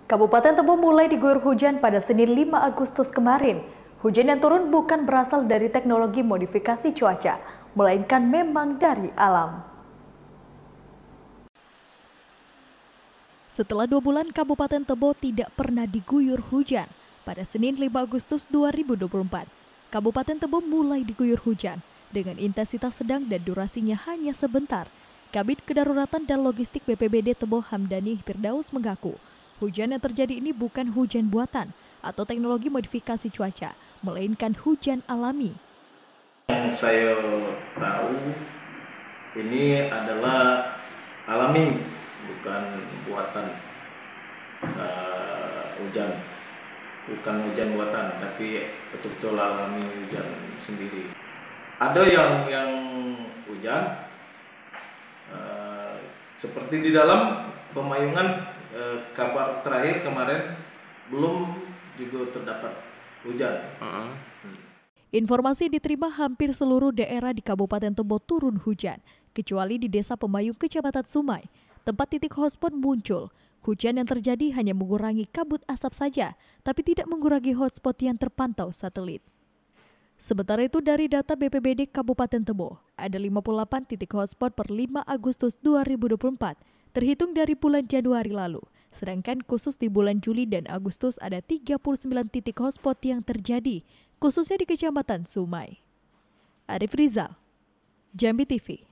Kabupaten Tebo mulai diguyur hujan pada Senin 5 Agustus kemarin. Hujan yang turun bukan berasal dari teknologi modifikasi cuaca, melainkan memang dari alam. Setelah 2 bulan Kabupaten Tebo tidak pernah diguyur hujan, pada Senin 5 Agustus 2024, Kabupaten Tebo mulai diguyur hujan dengan intensitas sedang dan durasinya hanya sebentar. Kabid Kedaruratan dan Logistik BPBD Tebo Hamdani Firdaus mengaku, hujan yang terjadi ini bukan hujan buatan atau teknologi modifikasi cuaca, melainkan hujan alami. Yang saya tahu ini adalah alami, bukan buatan hujan. Bukan hujan buatan, tapi betul-betul alami hujan sendiri. Ada yang hujan, seperti di dalam Pemayungan, kabar terakhir kemarin belum juga terdapat hujan. Informasi diterima hampir seluruh daerah di Kabupaten Tebo turun hujan, kecuali di Desa Pemayung, Kecamatan Sumai. Tempat titik hotspot muncul. Hujan yang terjadi hanya mengurangi kabut asap saja, tapi tidak mengurangi hotspot yang terpantau satelit. Sementara itu dari data BPBD Kabupaten Tebo, ada 58 titik hotspot per 5 Agustus 2024, terhitung dari bulan Januari lalu. Sedangkan khusus di bulan Juli dan Agustus ada 39 titik hotspot yang terjadi, khususnya di Kecamatan Sumai. Arif Rizal, Jambi TV.